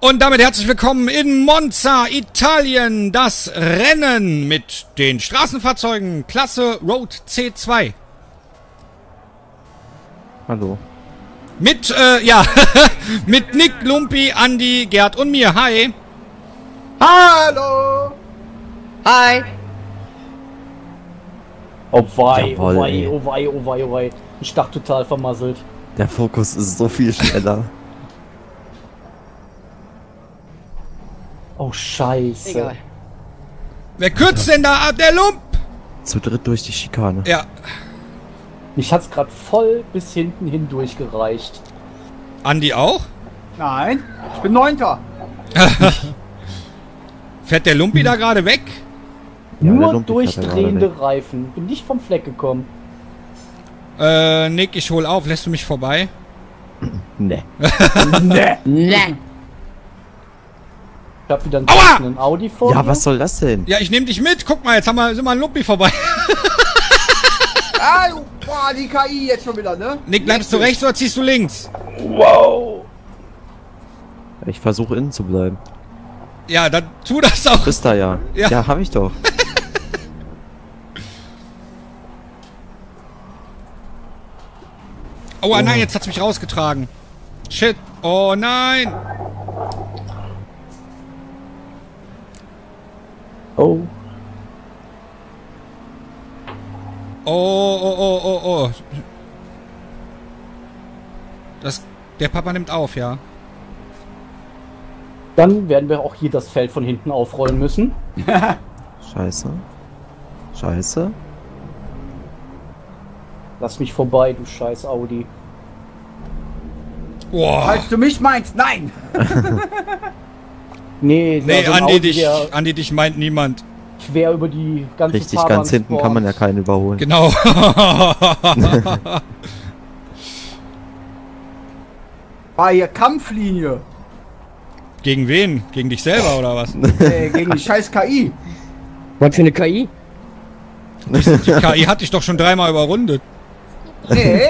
Und damit herzlich willkommen in Monza, Italien. Das Rennen mit den Straßenfahrzeugen Klasse Road C2. Hallo. Mit, mit Nick, Lumpi, Andi, Gerd und mir. Hi. Hallo! Hi! Oh wei, Jawohl, oh wei, ey. oh wei, oh wei, oh wei. Ich dachte total vermasselt. Der Fokus ist so viel schneller. Oh scheiße. Egal. Wer kürzt denn da ab? Der Lump? Zu dritt durch die Schikane. Ja. Mich hat's gerade voll bis hinten hindurch gereicht. Andi auch? Nein, ich bin Neunter. Fährt der Lumpi da gerade weg? Ja, der Nur Lumpi fährt da durchdrehende gerade Reifen. Bin nicht vom Fleck gekommen. Nick, ich hol auf. Lässt du mich vorbei? Nee. Ne. Ne. Ich hab wieder einen Aua! passenden Audi vor Ja, mir. was soll das denn? Ja, ich nehme dich mit. Guck mal, jetzt sind wir an Lumpi vorbei. Ah, boah, die KI jetzt schon wieder, ne? Nick, bleibst du rechts oder ziehst du links? Wow. Ich versuche innen zu bleiben. Ja, dann tu das auch. Bist da ja. Ja. Ja, hab ich doch. Oh nein, jetzt hat's mich rausgetragen. Shit. Oh nein. Oh. Oh. Der Papa nimmt auf, ja. Dann werden wir auch hier das Feld von hinten aufrollen müssen. Scheiße. Scheiße. Lass mich vorbei, du scheiß Audi. Boah. Falls du mich meinst, nein! Nee, Nee, so ein Andi, Audi, der Andi, dich meint niemand. quer über die ganze Richtig, ganz hinten kann man ja keinen überholen. Genau. War hier Kampflinie. Gegen wen? Gegen dich selber oder was? Gegen die scheiß KI. Was für eine KI? Die KI hat dich doch schon dreimal überrundet. Nee!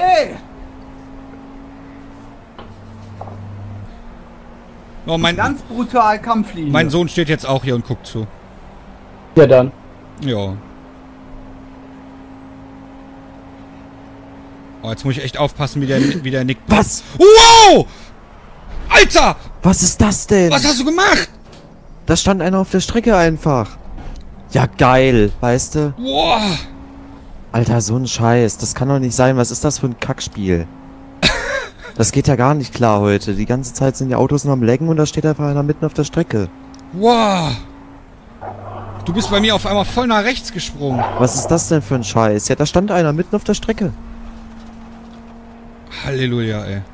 Oh, Ganz brutal Kampflinie. mein Sohn steht jetzt auch hier und guckt zu. Ja dann. Ja. Oh, jetzt muss ich echt aufpassen, wie der Nick... Was? Wow! Alter! Was ist das denn? Was hast du gemacht? Da stand einer auf der Strecke einfach. Ja, geil. Weißt du? Boah! Alter, so ein Scheiß. Das kann doch nicht sein. Was ist das für ein Kackspiel? Das geht ja gar nicht klar heute. Die ganze Zeit sind die Autos nur am Lecken und da steht einfach einer mitten auf der Strecke. Wow! Du bist bei mir auf einmal voll nach rechts gesprungen. Was ist das denn für ein Scheiß? Ja, da stand einer mitten auf der Strecke. Halleluja, ey.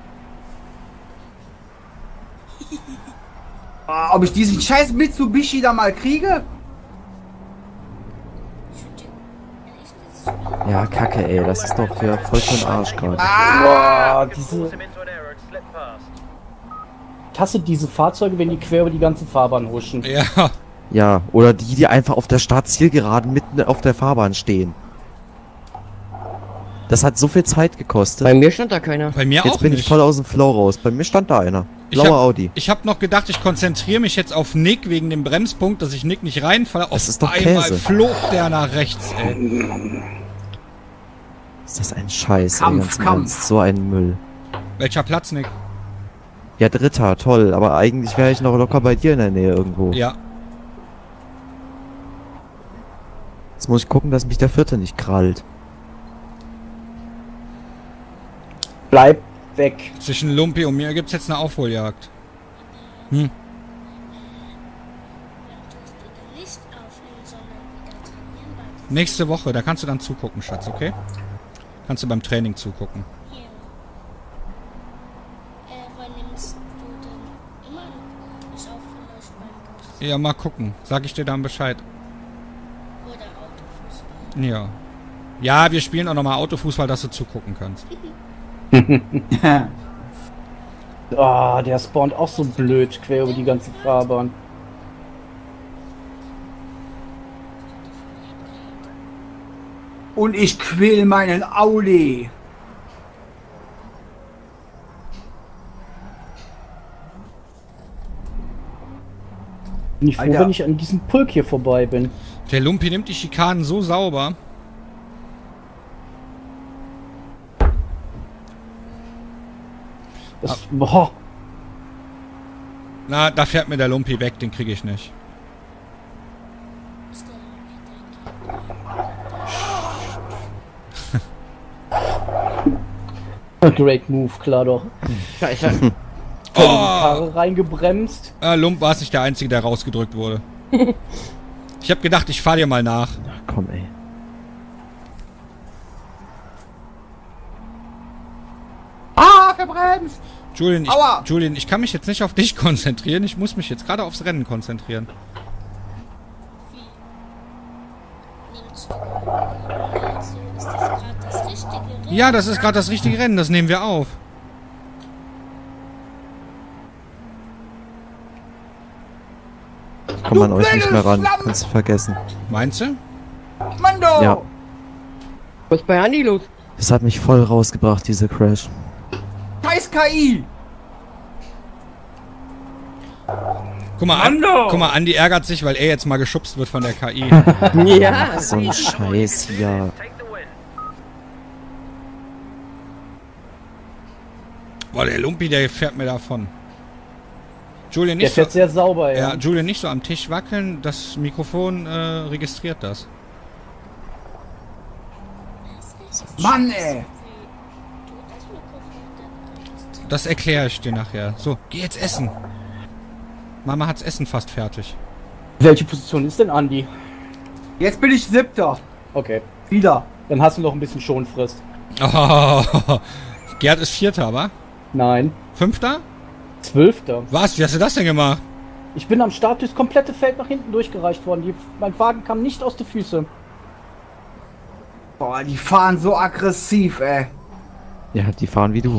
Ob ich diesen scheiß Mitsubishi da mal kriege? Ja, kacke, ey. Das ist doch hier voll für den Arsch gerade. Boah, ich hasse diese Fahrzeuge, wenn die quer über die ganze Fahrbahn huschen. Ja. Ja, oder die einfach auf der Startzielgeraden mitten auf der Fahrbahn stehen. Das hat so viel Zeit gekostet. Bei mir stand da keiner. Bei mir Jetzt auch bin nicht. ich voll aus dem Flow raus. Bei mir stand da einer. Blauer Audi. Ich hab noch gedacht, ich konzentriere mich jetzt auf Nick wegen dem Bremspunkt, dass ich Nick nicht reinfalle. Das Auf ist doch einmal Käse. flog der nach rechts, ey. Ist das ein Scheiß, ey, Kampf, ganz im Kampf. Ernst. So ein Müll. Welcher Platz, Nick? Ja, dritter, toll. Aber eigentlich wäre ich noch locker bei dir in der Nähe irgendwo. Ja. Jetzt muss ich gucken, dass mich der vierte nicht krallt. Bleib weg. Zwischen Lumpi und mir gibt's jetzt eine Aufholjagd. Hm. Nächste Woche, da kannst du dann zugucken, Schatz, okay? Kannst du beim Training zugucken. Wann nimmst du denn immer noch nicht auf vielleicht beim Bus Ja, mal gucken. Sag ich dir dann Bescheid. oder Autofußball? Ja. Ja, wir spielen auch nochmal Autofußball, dass du zugucken kannst. Ah, der spawnt auch so blöd quer über die ganze Fahrbahn. Und ich quill meinen Audi. Bin ich froh, Alter. wenn ich an diesem Pulk hier vorbei bin. Der Lumpi nimmt die Schikanen so sauber. Das, boah, Na, da fährt mir der Lumpi weg, den kriege ich nicht. Ist der great move, klar doch. Scheiße. Voll in die Karre reingebremst. Lump war es nicht der Einzige, der rausgedrückt wurde. Ich habe gedacht, ich fahr dir mal nach. Ach, komm, ey. Ah, verbremst! Aua! Julian, ich kann mich jetzt nicht auf dich konzentrieren. Ich muss mich jetzt gerade aufs Rennen konzentrieren. Nimmst du. Also ist das gerade das richtige Rennen? Ja, das ist gerade das richtige Rennen. Das nehmen wir auf. Ich komme an euch nicht mehr ran. Schlampe! Kannst du vergessen. Meinst du? Mando! Ja. Was ist bei Andi los? Das hat mich voll rausgebracht, dieser Crash. Scheiß KI! Guck mal, Andi ärgert sich, weil er jetzt mal geschubst wird von der KI. Ja. So ein Scheiß hier. Boah, der Lumpi, der fährt mir davon. Julian, Der nicht fährt so, sehr sauber, ja. ja, Julian, nicht so am Tisch wackeln. Das Mikrofon registriert das. Mann, ey! Du, das Mikrofon, der Das erkläre ich dir nachher. So, geh jetzt essen. Mama hat's Essen fast fertig. Welche Position ist denn Andi? Jetzt bin ich 7. Okay, Wieder. dann hast du noch ein bisschen Schonfrist. Oh, Gerd ist 4., wa? Nein, 5.? 12. Was? Wie hast du das denn gemacht? Ich bin am Start durchs komplette Feld nach hinten durchgereicht worden. Mein Wagen kam nicht aus den Füßen. Boah, die fahren so aggressiv, ey. Ja, die fahren wie du.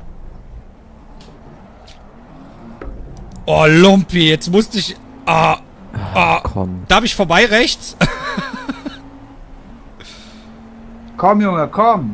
Oh, Lumpi, jetzt musste ich... Komm. Darf ich vorbei rechts? Komm, Junge, komm.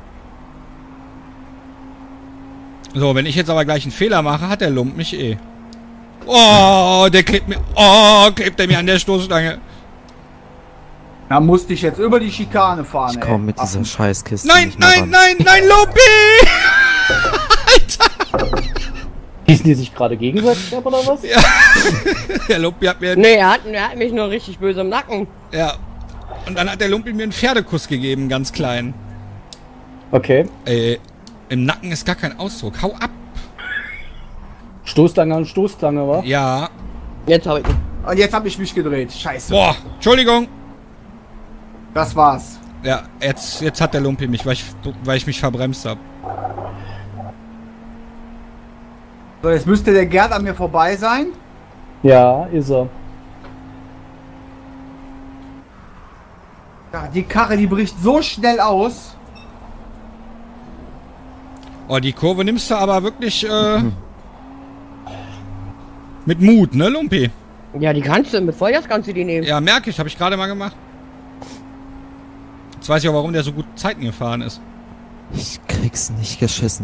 So, wenn ich jetzt aber gleich einen Fehler mache, hat der Lump mich eh. Oh, der klebt mir... Oh, klebt er mir an der Stoßstange. Da musste ich jetzt über die Schikane fahren, Ich komme mit dieser Scheißkiste Nein, nicht mehr ran. nein, Lumpi! Schießen die sich gerade gegenseitig ab oder was? Ja. Der Lumpi hat mir... Nee, er hat mich nur richtig böse im Nacken. Ja. Und dann hat der Lumpi mir einen Pferdekuss gegeben, ganz klein. Okay. Im Nacken ist gar kein Ausdruck. Hau ab. Stoßstange an Stoßstange, wa? Ja. Jetzt hab ich ihn. Und jetzt habe ich mich gedreht. Scheiße. Boah, Entschuldigung. Das war's. Ja, jetzt hat der Lumpi mich, weil ich mich verbremst habe. So, jetzt müsste der Gerd an mir vorbei sein. Ja, ist er. Ja, die Karre, die bricht so schnell aus. Oh, die Kurve nimmst du aber wirklich mit Mut, ne, Lumpi? Ja, die kannst du, mit Vollgas kannst du die nehmen. Ja, merke ich, habe ich gerade mal gemacht. Jetzt weiß ich auch, warum der so gut Zeiten gefahren ist. Ich krieg's nicht geschissen.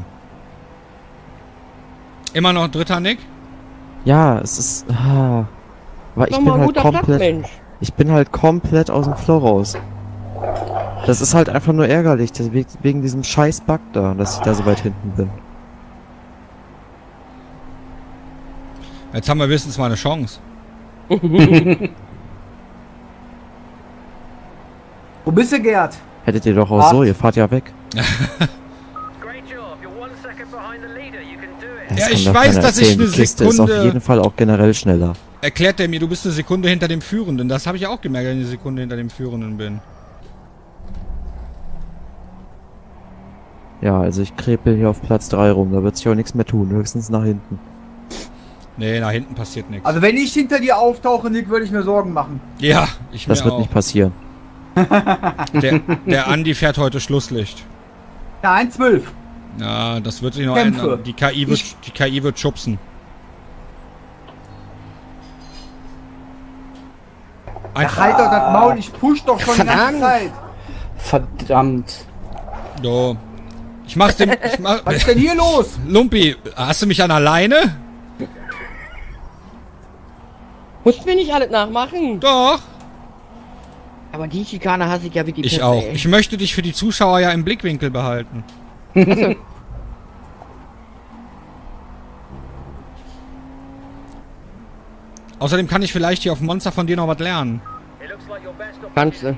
Immer noch 3. Nick? Ja, es ist... Aber ich Doch bin mal ein halt guter Platz, komplett... Mensch. Ich bin halt komplett aus dem Flow raus. Das ist halt einfach nur ärgerlich, wegen diesem scheiß Bug da, dass ich da so weit hinten bin. Jetzt haben wir wenigstens mal eine Chance. Wo bist du, Gerd? Hättet ihr doch auch so, 8. ihr fahrt ja weg. Das Ja, kann ich doch weiß, keiner dass ich erzählen. eine Die Kiste ist auf Sekunde- jeden Fall auch generell schneller. Erklärt er mir, du bist eine Sekunde hinter dem Führenden. Das habe ich auch gemerkt, wenn ich eine Sekunde hinter dem Führenden bin. Ja, also ich krepel hier auf Platz 3 rum, da wird sich auch nichts mehr tun, höchstens nach hinten. Nee, nach hinten passiert nichts. Also wenn ich hinter dir auftauche, Nick, würde ich mir Sorgen machen. Ja, ich Das mir wird auch. nicht passieren. Der Andi fährt heute Schlusslicht. Nein, 12. Ja, das wird sich noch Kämpfe. ändern. Die KI wird schubsen. Ja, halt doch das Maul, ich push doch schon die ganze Verdammt. Zeit. Verdammt. So. Ich mach's dem... Was ist denn hier los? Lumpi, hast du mich an alleine? Mussten wir nicht alles nachmachen. Doch. Aber die Schikane hasse ich ja wie die Ich Pisse, auch. ey. Ich möchte dich für die Zuschauer ja im Blickwinkel behalten. Außerdem kann ich vielleicht hier auf dem Monster von dir noch was lernen. Kannst du.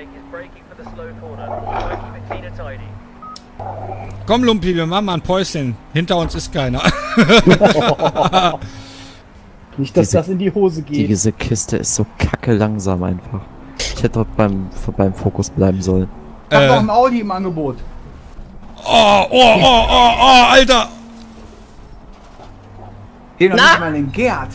Komm, Lumpi, wir machen mal ein Päuschen. Hinter uns ist keiner. Nicht, dass das in die Hose geht. Diese Kiste ist so kacke langsam einfach. Ich hätte dort beim Fokus bleiben sollen. Ich hab noch ein Audi im Angebot. Alter! Geh noch Na? nicht mal in den Gerd.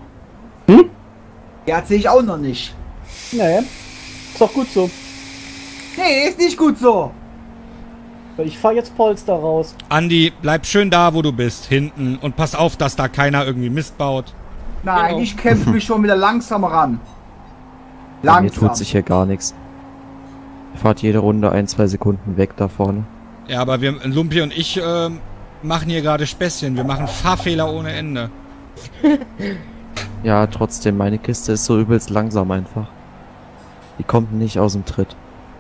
Gerd sehe ich auch noch nicht. Naja, ist doch gut so. Nee, ist nicht gut so. Weil ich fahr jetzt Polster raus. Andi, bleib schön da, wo du bist, hinten. Und pass auf, dass da keiner irgendwie Mist baut. Nein, Genau. ich kämpfe mich schon wieder langsam ran. Bei mir Langsam. tut sich hier gar nichts. Ihr fahrt jede Runde 1-2 Sekunden weg da vorne. Ja, aber Lumpi und ich machen hier gerade Späßchen. Wir machen Fahrfehler ohne Ende. Ja, trotzdem, meine Kiste ist so übelst langsam einfach. Die kommt nicht aus dem Tritt.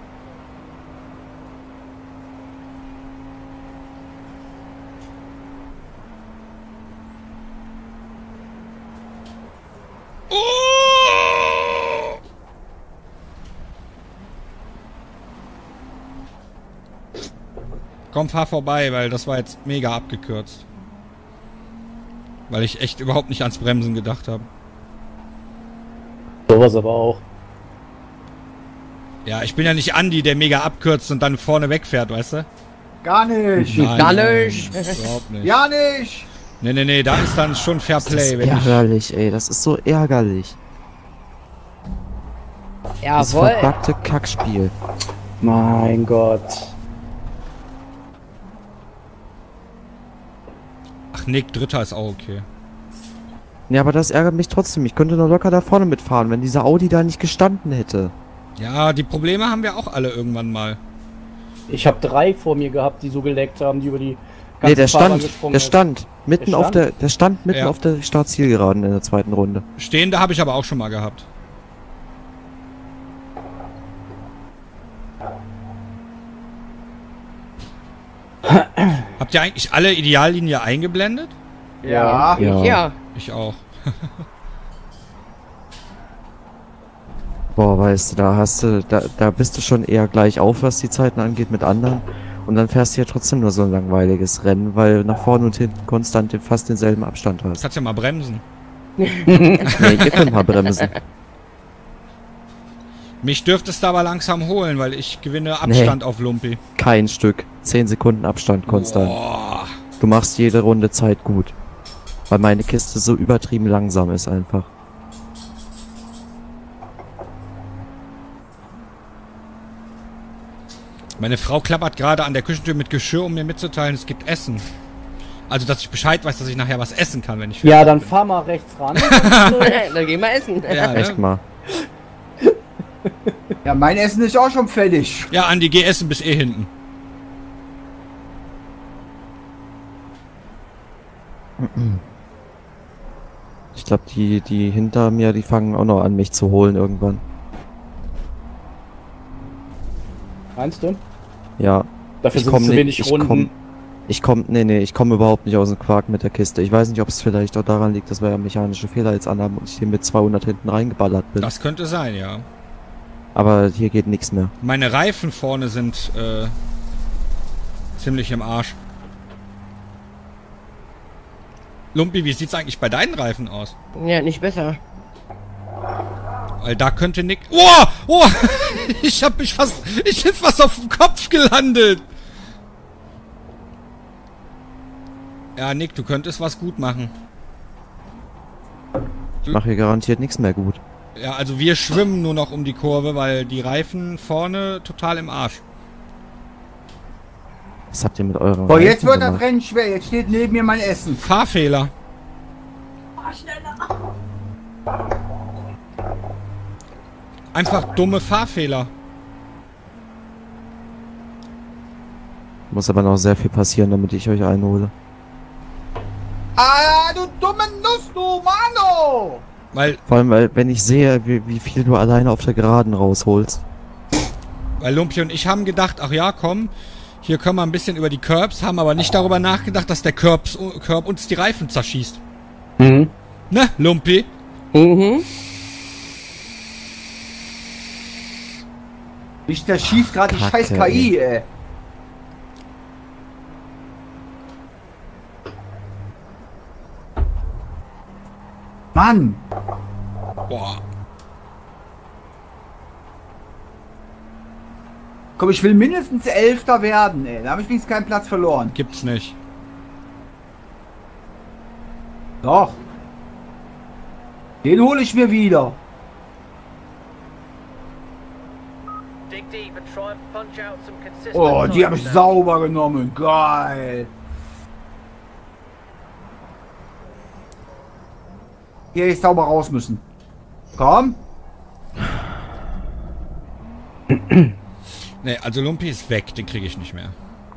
Komm, fahr vorbei, weil das war jetzt mega abgekürzt. Weil ich echt überhaupt nicht ans Bremsen gedacht habe. Sowas aber auch. Ja, ich bin ja nicht Andi, der mega abkürzt und dann vorne wegfährt, weißt du? Gar nicht. Nein, Gar nein, nicht. überhaupt nicht. Ja nicht. Nee, da ist dann schon Fair Das ist Play, wenn ich... ärgerlich, ey. Das ist so ärgerlich. Das Jawohl. verpackte Kackspiel. Mein Gott. Ach, Nick, Dritter ist auch okay. Ja, aber das ärgert mich trotzdem. Ich könnte noch locker da vorne mitfahren, wenn dieser Audi da nicht gestanden hätte. Ja, die Probleme haben wir auch alle irgendwann mal. Ich habe 3 vor mir gehabt, die so geleckt haben, die über die Nee, der Fahrbahn stand, gesprungen der ist. stand mitten Der auf stand? der stand mitten Ja. auf der Startzielgeraden in der zweiten Runde. Stehende habe ich aber auch schon mal gehabt. Habt ihr eigentlich alle Ideallinie eingeblendet? Ja. Ja. Ja. Ich auch. Boah, weißt du, da bist du schon eher gleich auf, was die Zeiten angeht mit anderen. Und dann fährst du ja trotzdem nur so ein langweiliges Rennen, weil nach vorne und hinten konstant fast denselben Abstand hast. Kannst ja mal bremsen. Nee, ihr könnt mal bremsen. Mich dürftest du aber langsam holen, weil ich gewinne Abstand auf Lumpi. Kein Stück. 10 Sekunden Abstand konstant. Boah. Du machst jede Runde Zeit gut. Weil meine Kiste so übertrieben langsam ist einfach. Meine Frau klappert gerade an der Küchentür mit Geschirr, um mir mitzuteilen, es gibt Essen. Also, dass ich Bescheid weiß, dass ich nachher was essen kann, wenn ich Ja, dann fahr mal rechts ran. Dann gehen wir essen. Ja, Echt ne? mal. Ja, mein Essen ist auch schon fertig. Ja, Andi, geh essen bis eh hinten. Ich glaube, die hinter mir, die fangen auch noch an, mich zu holen irgendwann. Meinst du? Ja. Dafür sind zu wenig Runden. Ich komme überhaupt nicht aus dem Quark mit der Kiste. Ich weiß nicht, ob es vielleicht auch daran liegt, dass wir ja mechanische Fehler jetzt anhaben und ich hier mit 200 hinten reingeballert bin. Das könnte sein, ja. Aber hier geht nichts mehr. Meine Reifen vorne sind ziemlich im Arsch. Lumpi, wie sieht's eigentlich bei deinen Reifen aus? Ja, nicht besser. Weil da könnte Nick... Oh! Oh! Ich bin fast auf dem Kopf gelandet! Ja, Nick, du könntest was gut machen. Ich mache hier garantiert nichts mehr gut. Ja, also wir schwimmen nur noch um die Kurve, weil die Reifen vorne total im Arsch. Was habt ihr mit euren Boah, jetzt Reifen wird das gemacht? Rennen schwer. Jetzt steht neben mir mein Essen. Fahrfehler. Einfach dumme Fahrfehler. Muss aber noch sehr viel passieren, damit ich euch einhole. Ah, du dumme Nuss, du Mano! Weil Vor allem, weil, wenn ich sehe, wie viel du alleine auf der Geraden rausholst. Lumpi und ich haben gedacht, ach ja, komm, hier können wir ein bisschen über die Curbs, haben aber nicht darüber nachgedacht, dass der Curb uns die Reifen zerschießt. Mhm. Ne, Lumpi? Mhm. Ich zerschieß gerade die Kacke, scheiß KI, ey. Mann! Boah. Komm, ich will mindestens 11. werden, ey. Da habe ich wenigstens keinen Platz verloren. Gibt's nicht. Doch. Den hole ich mir wieder. Oh, die habe ich sauber genommen. Geil. Hier hätte ich sauber raus müssen. Komm. Ne, also Lumpi ist weg, den kriege ich nicht mehr.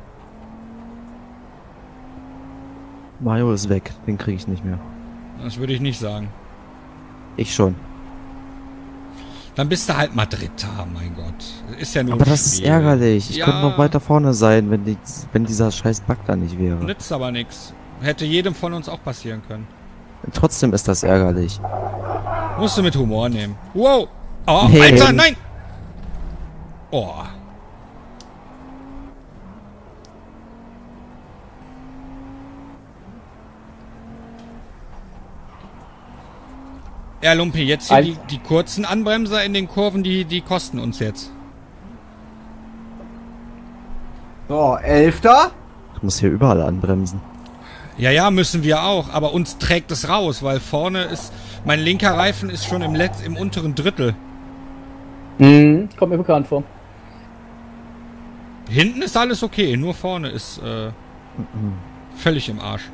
Mario ist weg, den kriege ich nicht mehr. Das würde ich nicht sagen. Ich schon. Dann bist du halt mal Dritter, mein Gott. Ist ja nur Aber ein das ist Spiel. ärgerlich. Ich Ja. könnte noch weiter vorne sein, wenn dieser scheiß Bug da nicht wäre. Nützt aber nix. Hätte jedem von uns auch passieren können. Trotzdem ist das ärgerlich. Musst du mit Humor nehmen. Wow! Oh, Nee. Alter, nein! Oh. Ja, Lumpi, jetzt hier die kurzen Anbremser in den Kurven, die kosten uns jetzt. So, 11. Ich muss hier überall anbremsen. Ja, ja, müssen wir auch, aber uns trägt es raus, weil vorne ist, mein linker Reifen ist schon im unteren Drittel. Mhm. Kommt mir bekannt vor. Hinten ist alles okay, nur vorne ist völlig im Arsch.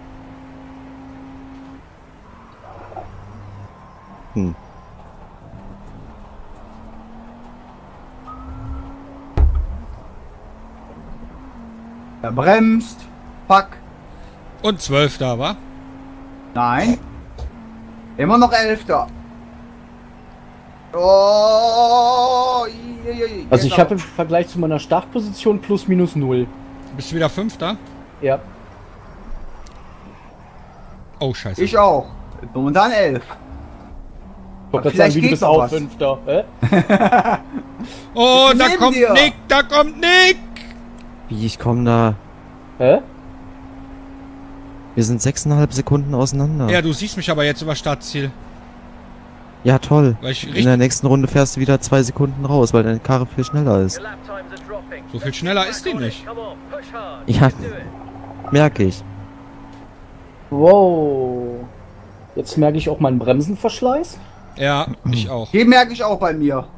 Hm. Er bremst. Fuck. Und 12 da, wa? Nein. Immer noch 11. Oh. Also ich habe im Vergleich zu meiner Startposition plus minus 0. Bist du wieder 5 da? Ja. Oh, scheiße. Ich auch. Momentan 11. Ich wollte gerade sagen, Vielleicht wie du geht bist noch auch was. 5. Oh, Ich bin da neben kommt dir. Nick, da kommt Nick! Wie, ich komme da... Hä? Wir sind 6,5 Sekunden auseinander. Ja, du siehst mich aber jetzt über Startziel. Ja, toll. Weil ich In richtig der nächsten Runde fährst du wieder 2 Sekunden raus, weil deine Karre viel schneller ist. so viel schneller ist die nicht. Ja, merke ich. Wow. Jetzt merke ich auch meinen Bremsenverschleiß. Ja, ich auch. Den merke ich auch bei mir.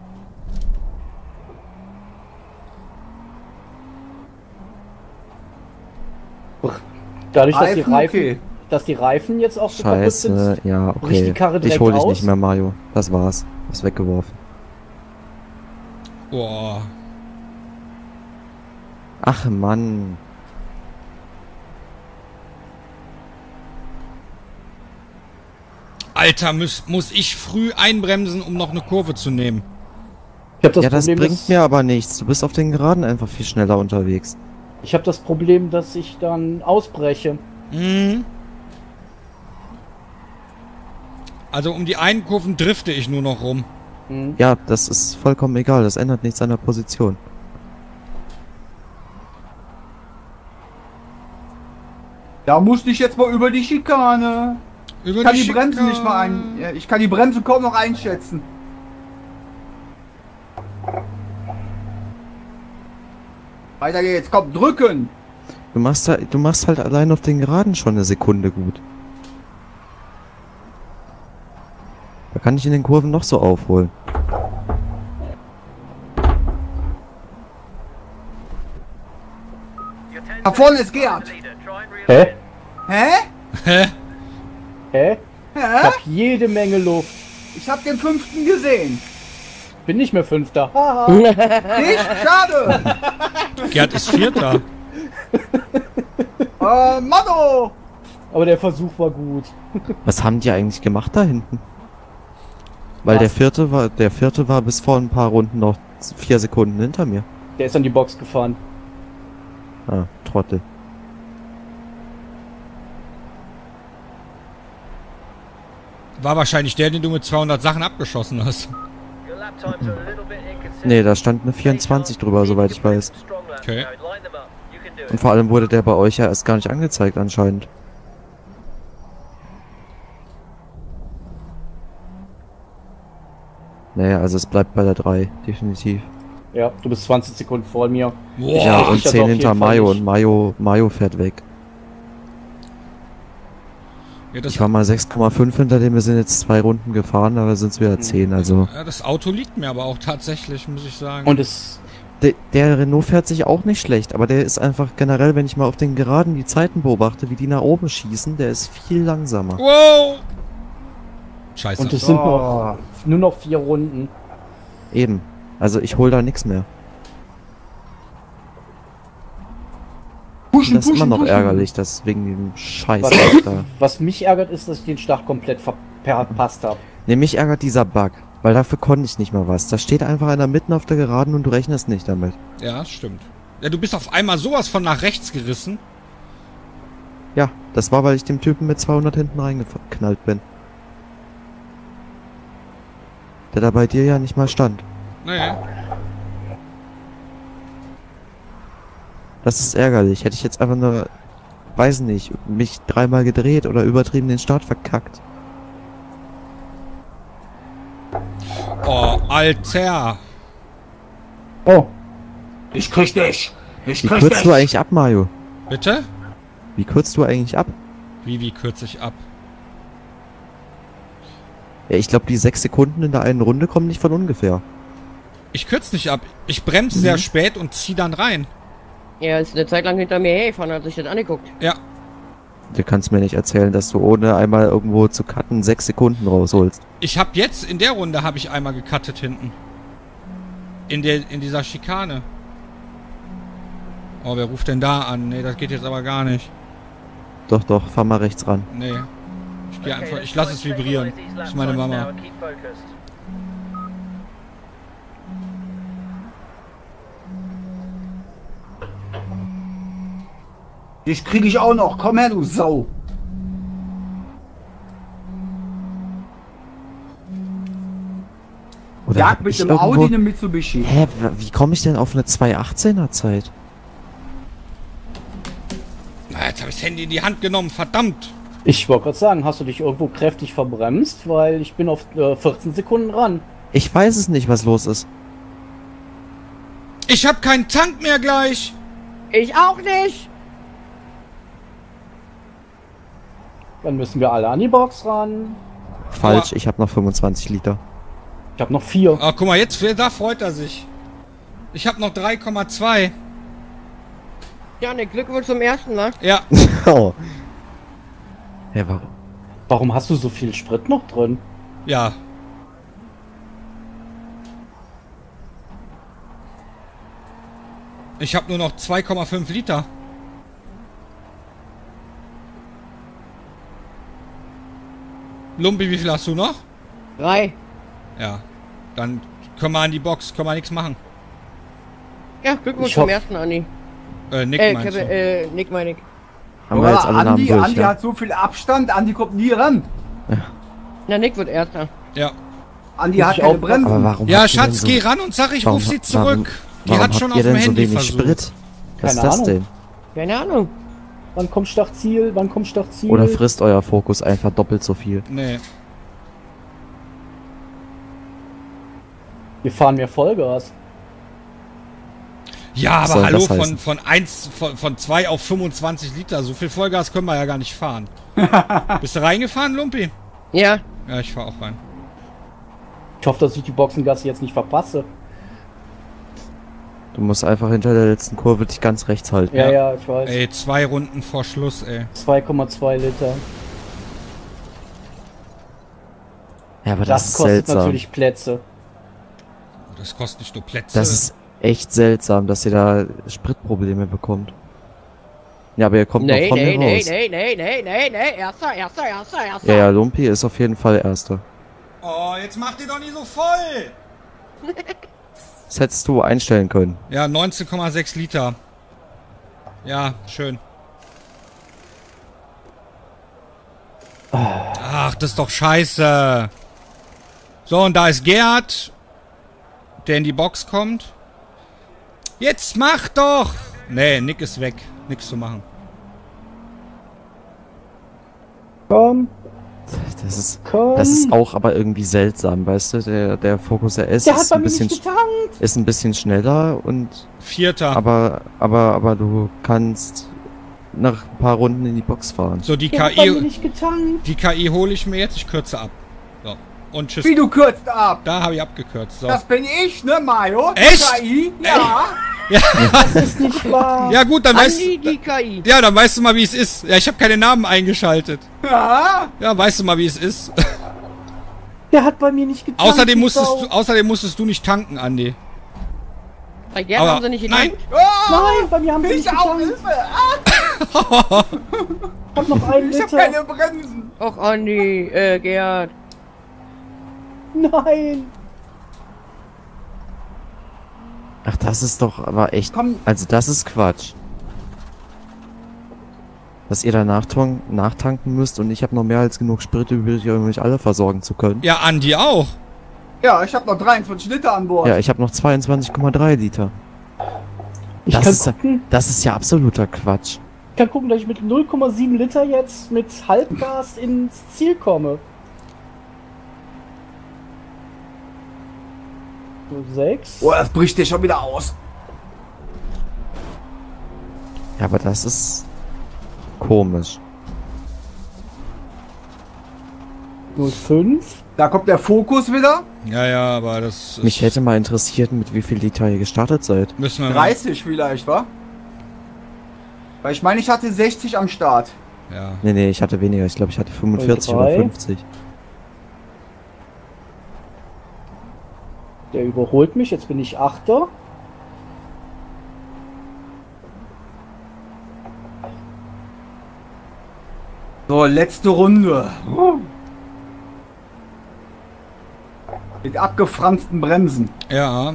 Dadurch, Reifen, dass die Reifen jetzt auch so kaputt sind. Scheiße, ja, Bricht die okay. Karre Ich direkt hole dich aus? nicht mehr, Mario. Das war's. Ist weggeworfen. Boah. Ach, Mann. Alter, muss ich früh einbremsen, um noch eine Kurve zu nehmen. Ich habe das Ja, das Problem, bringt mir aber nichts. Du bist auf den Geraden einfach viel schneller unterwegs. ich habe das Problem, dass ich dann ausbreche. Mhm. Also um die einen Kurven drifte ich nur noch rum. Hm. Ja, das ist vollkommen egal. Das ändert nichts an der Position. Da musste ich jetzt mal über die Schikane. Über Ich kann die Schikane. Bremsen nicht mal ja, ich kann die Bremsen kaum noch einschätzen. Weiter geht's, komm, drücken! Du machst halt allein auf den Geraden schon eine Sekunde gut. Da kann ich in den Kurven noch so aufholen. Da vorne ist Gerhard! Hä? Hä? Hä? Hä? Ich Hä? hab jede Menge Luft. Ich hab den 5. gesehen! Bin nicht mehr 5. Haha. Nicht? Schade! Gerd ist 4. Mano! Aber der Versuch war gut. Was haben die eigentlich gemacht da hinten? Weil der vierte war bis vor ein paar Runden noch 4 Sekunden hinter mir. Der ist an die Box gefahren. Ah, Trottel. War wahrscheinlich der, den du mit 200 Sachen abgeschossen hast. Nee, da stand eine 24 drüber, soweit ich weiß. Okay. Und vor allem wurde der bei euch ja erst gar nicht angezeigt anscheinend. Naja, also es bleibt bei der 3, definitiv. Ja, du bist 20 Sekunden vor mir. Boah. Ja, ich und also 10 auf hinter jeden Fall Mayo nicht. und Mayo fährt weg. Ja, das, Ich war mal 6,5 hinter dem, wir sind jetzt 2 Runden gefahren, aber sind es wieder 10, also... ja, das Auto liegt mir aber auch tatsächlich, muss ich sagen. Und es. Der Renault fährt sich auch nicht schlecht, aber der ist einfach generell, wenn ich mal auf den Geraden die Zeiten beobachte, wie die nach oben schießen, der ist viel langsamer. Wow! Scheiße. Und es sind Oh. nur noch 4 Runden. Eben. Also ich hol da nichts mehr. Pushen, Das ist immer pushen, noch pushen. ärgerlich, dass wegen dem Scheiß Was, da. was mich ärgert, ist, dass ich den Start komplett verpasst habe. Ne, mich ärgert dieser Bug, weil dafür konnte ich nicht mal was. Da steht einfach einer mitten auf der Geraden und du rechnest nicht damit. Ja, stimmt. Ja, du bist auf einmal sowas von nach rechts gerissen. Ja, das war, weil ich dem Typen mit 200 hinten reingeknallt bin. Der da bei dir ja nicht mal stand. Naja. Das ist ärgerlich. Hätte ich jetzt einfach nur, weiß nicht, mich 3-mal gedreht oder übertrieben den Start verkackt. Oh, Alter. Oh, Ich krieg dich. Ich Wie krieg kürzt du eigentlich ab, Mario? Bitte? Wie kürzt du eigentlich ab? Wie kürze ich ab? Ja, ich glaube, die 6 Sekunden in der einen Runde kommen nicht von ungefähr. Ich kürze nicht ab. Ich bremse sehr spät und zieh dann rein. Er ist eine Zeit lang hinter mir hergefahren, hat sich das angeguckt. Ja. Du kannst mir nicht erzählen, dass du ohne einmal irgendwo zu cutten 6 Sekunden rausholst. Ich habe jetzt, in der Runde habe ich einmal gecuttet hinten. In dieser Schikane. Oh, wer ruft denn da an? Nee, das geht jetzt aber gar nicht. Doch, doch, fahr mal rechts ran. Nee. Ich gehe einfach, ich lasse es vibrieren. Das ist meine Mama. Dich krieg ich auch noch. Komm her, du Sau. Oder Jag hab mit ich dem irgendwo... Audi eine Mitsubishi. Hä, wie komme ich denn auf eine 2,18er Zeit? Na, jetzt habe ich das Handy in die Hand genommen, verdammt. ich wollte gerade sagen, hast du dich irgendwo kräftig verbremst? Weil ich bin auf 14 Sekunden ran. Ich weiß es nicht, was los ist. Ich habe keinen Tank mehr gleich. Ich auch nicht! Dann müssen wir alle an die Box ran. Falsch, ich habe noch 25 Liter. Ich habe noch 4. Ah, guck mal, jetzt, da freut er sich. Ich habe noch 3,2. Ja, ne, Glückwunsch zum ersten, ne? Ja. Oh. Hä, warum? Warum hast du so viel Sprit noch drin? Ja. Ich habe nur noch 2,5 Liter. Lumpi, wie viel hast du noch? 3. Ja. Dann können wir an die Box, können wir nichts machen. Ja, Glückwunsch Ich zum hoff- ersten, Andi. Nick meinst Kevin, du? Nick meine ich. Haben wir jetzt alle Namen Andi, durch, Andi ja? hat so viel Abstand. Andi kommt nie ran. Na, Nick wird erster. Ja. Andi Muss hat ich keine aufpassen? Bremsen. Aber warum Ja, habt ihr denn Schatz, so, geh ran und sag, ich warum ruf sie ha- zurück. Die warum hat schon habt auf ihr dem denn so Handy wenig versucht. Sprit? Was ist Keine das Ahnung. denn? Keine Ahnung. Wann kommt Startziel? Wann kommt Startziel? Oder frisst euer Fokus einfach doppelt so viel? Nee. Wir fahren mehr Vollgas. Ja, Was aber soll hallo, das heißen? von 2 auf 25 Liter. So viel Vollgas können wir ja gar nicht fahren. Bist du reingefahren, Lumpi? Ja. Ja, ich fahr auch rein. Ich hoffe, dass ich die Boxengasse jetzt nicht verpasse. Du musst einfach hinter der letzten Kurve dich ganz rechts halten. Ja, ja, ich weiß. Ey, 2 Runden vor Schluss, ey. 2,2 Liter. Ja, aber Das das ist kostet seltsam. natürlich Plätze. Das kostet nicht nur Plätze. Das ist echt seltsam, dass ihr da Spritprobleme bekommt. Ja, aber ihr kommt noch von mir raus. nee, erster. Ja, ja, Lumpi ist auf jeden Fall Erster. Oh, jetzt macht ihr doch nicht so voll! Das hättest du einstellen können. Ja, 19,6 Liter. Ja, schön. Ach, das ist doch scheiße. So, und da ist Gerd, der in die Box kommt. Jetzt mach doch! Nee, Nick ist weg. Nix zu machen. Komm, Das ist komm. auch aber irgendwie seltsam, weißt du? Der Focus RS Der hat ist bei ein mir bisschen, nicht getankt. ist ein bisschen schneller und Vierter. aber du kannst nach ein paar Runden in die Box fahren. So, die Der hat bei mir KI, nicht getankt. die KI hole ich mir jetzt. Ich kürze ab. So. Und tschüss. Wie du kürzt ab? Da habe ich abgekürzt. So. Das bin ich, ne, Mario? Echt? KI? Ja. Das ist nicht wahr. Ja gut, dann weißt Andi, die KI. ja, dann weißt du mal, wie es ist. Ja, ich habe keine Namen eingeschaltet. Ja. Ja, weißt du mal, wie es ist. Der hat bei mir nicht getankt. Außerdem die Sau. musstest du nicht tanken, Andi. Bei Gerd Aber- haben sie nicht nein. getankt. Oh, Nein, bei mir haben sie nicht ich auch, getankt. Hilfe. Ah, Ich hab noch einen ich hab Liter. keine Bremsen. Och, Andi, Gerd. Nein. Ach, das ist doch aber echt... Komm. Also das ist Quatsch. Dass ihr da nachtanken müsst und ich habe noch mehr als genug Sprit übrig, um euch alle versorgen zu können. Ja, Andi auch. Ja, ich hab noch 23 Liter an Bord. Ja, ich habe noch 22,3 Liter. Ich Das kann, ist, gucken, das ist ja absoluter Quatsch. ich kann gucken, dass ich mit 0,7 Liter jetzt mit Halbgas ins Ziel komme. 6. Oh, das bricht dir schon wieder aus. Ja, aber das ist komisch. 0,5. Da kommt der Fokus wieder. Ja, ja, aber das ist, Mich hätte mal interessiert, mit wie viel Liter ihr gestartet seid. müssen wir mal. 30 vielleicht, wa? Weil ich meine, ich hatte 60 am Start. Ja. Nee, ich hatte weniger. Ich glaube, ich hatte 45 oder 3. 50. Der überholt mich, jetzt bin ich 8. So, letzte Runde. Mit abgefransten Bremsen. Ja.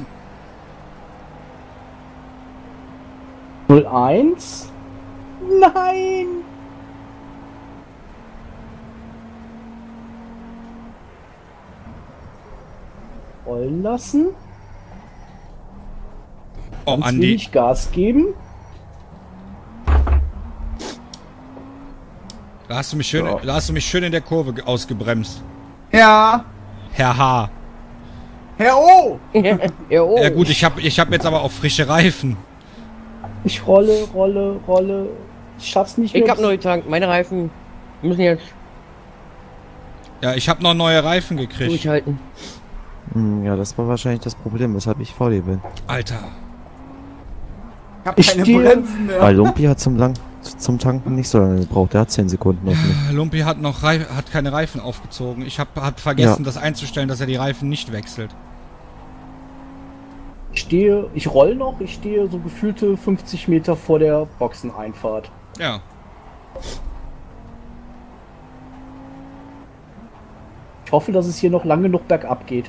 0,1. Nein! Rollen lassen. Oh, Ganz Andi. wenig Gas geben. Da hast du mich schön, Ja. da hast du mich schön in der Kurve ausgebremst. Ja. Herr H. Herr O. Ja, oh. Ja gut, ich hab jetzt aber auch frische Reifen. Ich rolle. Ich schaff's nicht Ich mehr. hab neu getankt. Meine Reifen müssen jetzt Ja, ich hab noch neue Reifen gekriegt. durchhalten. Ja, das war wahrscheinlich das Problem, weshalb ich vor dir bin. Alter. Ich hab Ich keine stehe- Bremsen mehr. Weil Lumpi hat zum Tanken nicht so lange gebraucht. Der hat 10 Sekunden auf mich. Lumpi hat hat keine Reifen aufgezogen. Ich hab vergessen, das einzustellen, dass er die Reifen nicht wechselt. Ich roll noch, ich stehe so gefühlte 50 Meter vor der Boxeneinfahrt. Ja. Ich hoffe, dass es hier noch lange genug bergab geht.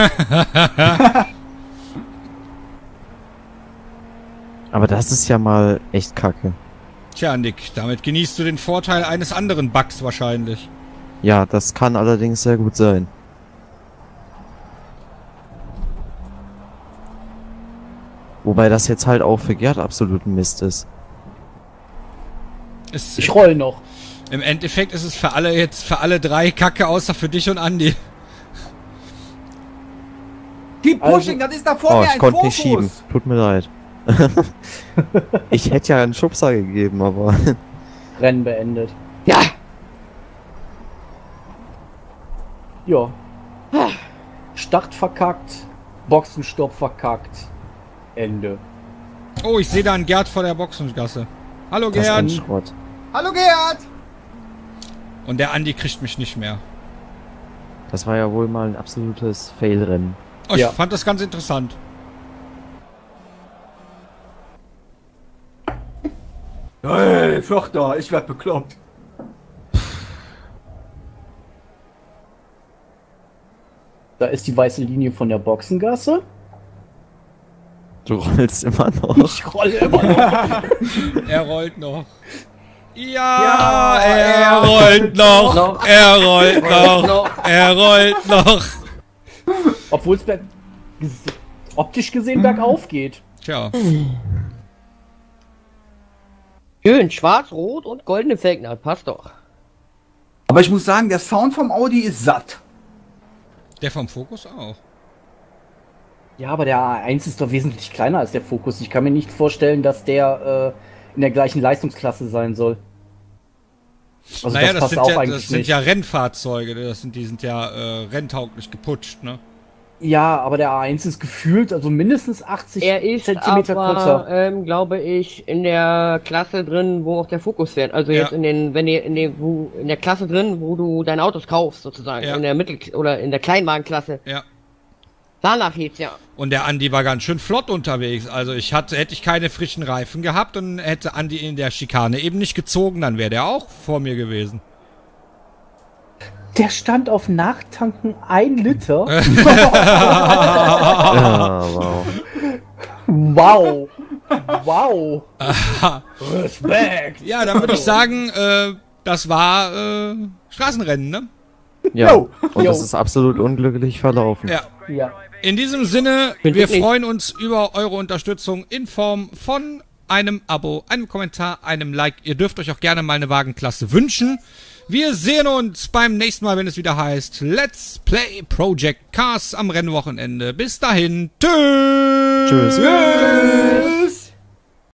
Aber das ist ja mal echt kacke. Tja, Nick, damit genießt du den Vorteil eines anderen Bugs wahrscheinlich. Ja, das kann allerdings sehr gut sein. Wobei das jetzt halt auch für Gerd absolut ein Mist ist. Ich roll noch. Im Endeffekt ist es für alle drei Kacke, außer für dich und Andi. Keep Also- pushing, das ist da vor Oh, mir ich ein konnte Fokus. nicht schieben. Tut mir leid. Ich hätte ja einen Schubser gegeben, aber... Rennen beendet. Ja! Ja. Start verkackt. Boxenstopp verkackt. Ende. Oh, ich sehe da einen Gerd vor der Boxengasse. Hallo Das ist ein Gerd. Schrott. Hallo Gerhard. Und der Andi kriegt mich nicht mehr. Das war ja wohl mal ein absolutes Fail-Rennen. Oh, ich Ja. fand das ganz interessant. Hey, Vierter, ich werd bekloppt. Da ist die weiße Linie von der Boxengasse. Du rollst immer noch. Ich rolle immer noch. Er rollt noch. Ja, er rollt noch. Er rollt noch. Er rollt noch. Obwohl es optisch gesehen bergauf geht. Tja. Schön, schwarz, rot und goldene Felgen, das passt doch. Aber ich muss sagen, der Sound vom Audi ist satt. Der vom Focus auch. Ja, aber der A1 ist doch wesentlich kleiner als der Focus. Ich kann mir nicht vorstellen, dass der in der gleichen Leistungsklasse sein soll. Also Naja, das passt sind nicht. ja Rennfahrzeuge, die sind ja renntauglich geputscht, ne? Ja, aber der A1 ist gefühlt, also mindestens 80 Er ist Zentimeter aber, kürzer. glaube ich, in der Klasse drin, wo auch der Fokus fährt. Also Ja. jetzt in der Klasse drin, wo du deine Autos kaufst, sozusagen. Ja. In der oder in der Kleinwagenklasse. Ja. Danach geht's ja. Und der Andi war ganz schön flott unterwegs. Also hätte ich keine frischen Reifen gehabt und hätte Andi in der Schikane eben nicht gezogen, dann wäre der auch vor mir gewesen. Der stand auf Nachtanken 1 Liter. Ja, wow. Wow. Wow. Respekt. Ja, dann würde ich sagen, das war Straßenrennen, ne? Ja, Jo. und Jo. das ist absolut unglücklich verlaufen. Ja. Ja. In diesem Sinne, Find wir ich nicht. freuen uns über eure Unterstützung in Form von einem Abo, einem Kommentar, einem Like. Ihr dürft euch auch gerne mal eine Wagenklasse wünschen. Wir sehen uns beim nächsten Mal, wenn es wieder heißt Let's Play Project Cars am Rennwochenende. Bis dahin. Tschüss. Tschüss.